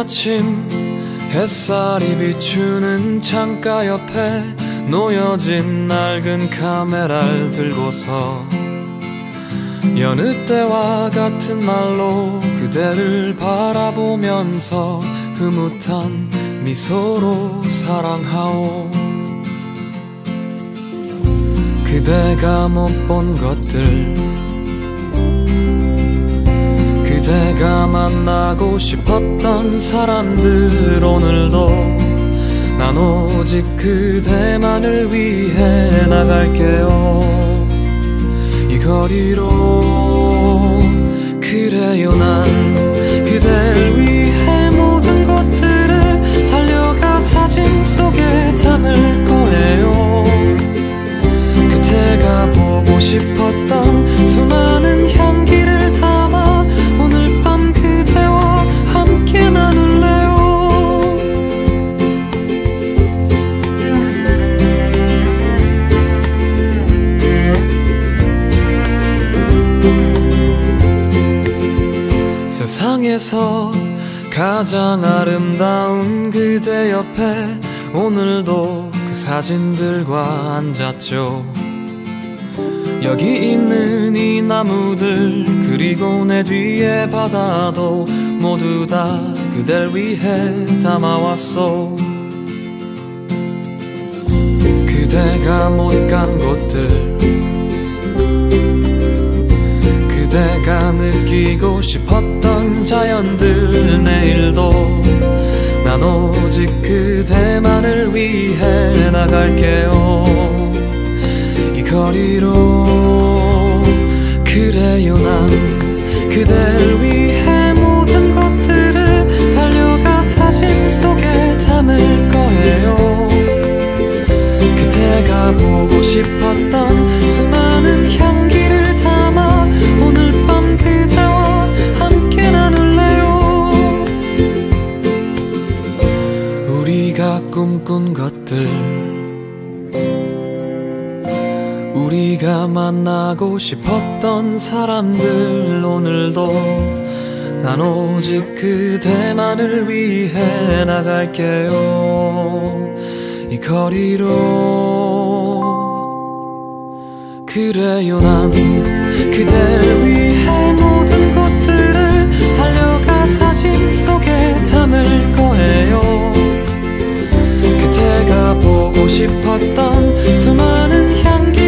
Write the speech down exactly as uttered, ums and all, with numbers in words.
아침 햇살이 비추는 창가 옆에 놓여진 낡은 카메라를 들고서 여느 때와 같은 말로 그대를 바라보면서 흐뭇한 미소로 사랑하오. 그대가 못 본 것들, 그대가 만나고 싶었던 사람들, 오늘도 난 오직 그대만을 위해 나갈게요. 이 거리로 그래요. 난 그댈 위해 모든 것들을 달려가 사진 속에 담을 거예요. 그대가 보고 싶었던 수많은 향기를 담아 오늘 밤 그대와 함께 나눌래요. 세상에서 가장 아름다운 그대 옆에 오늘도 그 사진들과 앉았죠. 여기 있는 이 나무들, 그리고 내 뒤에 바다도 모두 다 그댈 위해 담아왔어. 그대가 못 간 곳들, 그대가 느끼고 싶었던 자연들, 내일도 난 오직 그대만을 위해 나갈게요. 이 거리로 그래요. 난 그댈 위해 모든 것들을 달려가 사진 속에 담을 거예요. 그대가 보고 싶었던 수많은 향기를 담아 오늘 밤 그대와 함께 나눌래요. 우리가 꿈꾼 것들, 우리가 만나고 싶었던 사람들, 오늘도 난 오직 그대만을 위해 나갈게요. 이 거리로 그래요. 난 그댈 위해 모든 것들을 달려가 사진 속에 담을 거예요. 그대가 보고 싶었던 수많은 향기